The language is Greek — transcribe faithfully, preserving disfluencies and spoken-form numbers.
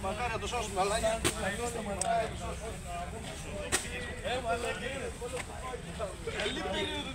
Μακάρι να το σώσουν, αλλά είναι. Καλή περίοδο.